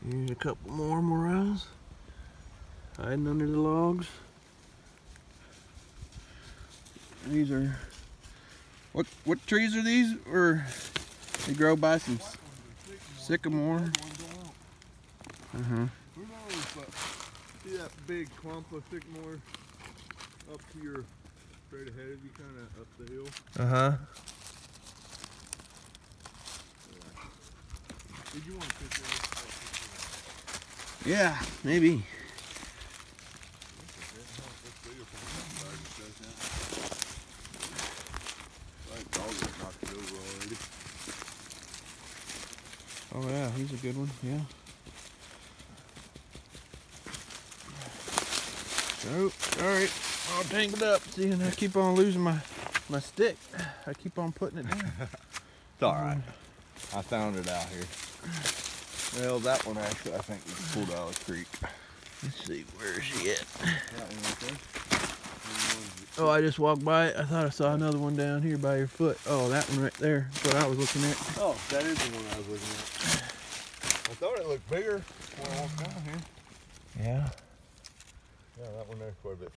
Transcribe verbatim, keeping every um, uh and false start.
Here's a couple more morels hiding under the logs. These are what what trees are these? Or they grow by some sycamore. Uh huh. Who knows? But see that big clump of sycamore up to your straight ahead of you, kind of up the hill. Uh huh. Did you want to picture this? Yeah, maybe. Oh yeah, he's a good one. Yeah. So, sorry, all tangled up. See, and I keep on losing my my stick. I keep on putting it down. It's all right. I found it out here. Well, that one actually, I think, was pulled out of the creek. Let's see, where is she at? That one right there. Oh, I just walked by it. I thought I saw another one down here by your foot. Oh, that one right there. That's what I was looking at. Oh, that is the one I was looking at. I thought it looked bigger when I walked down here. Yeah. Yeah, that one there's quite a bit